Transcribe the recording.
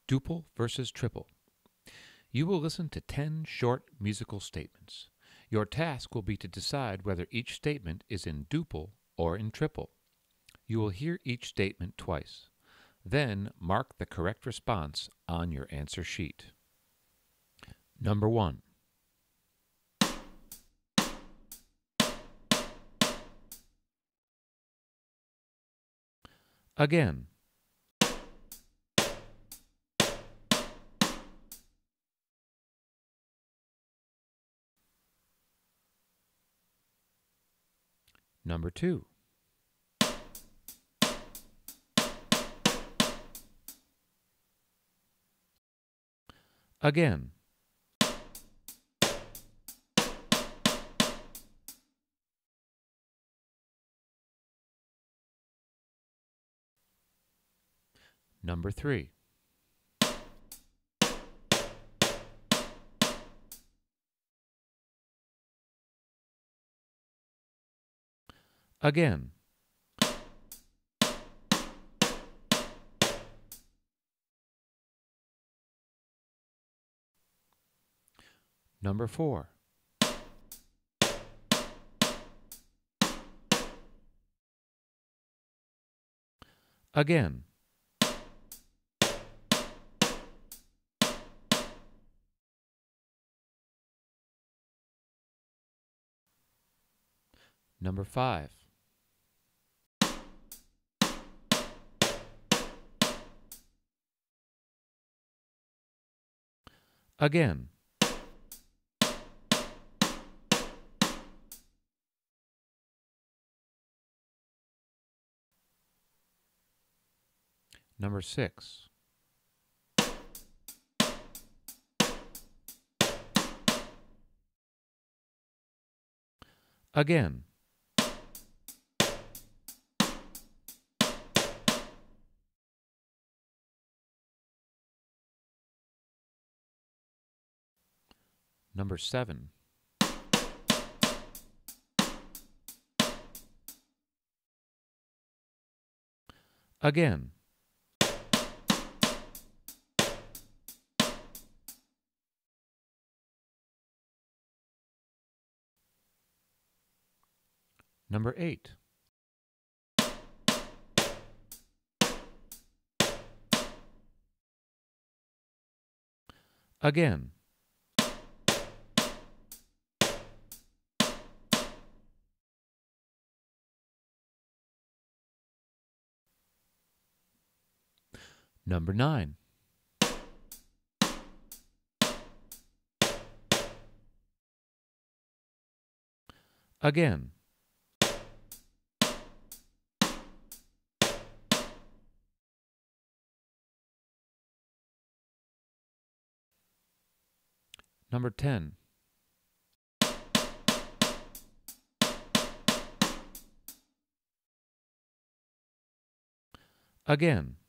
Duple versus triple. You will listen to 10 short musical statements. Your task will be to decide whether each statement is in duple or in triple. You will hear each statement twice. Then mark the correct response on your answer sheet. Number 1. Again. Number 2. Again. Number 3. Again. Number 4. Again. Number 5. Again. Number 6. Again. Number 7. Again. Number 8. Again. Number 9. Again. Number 10. Again.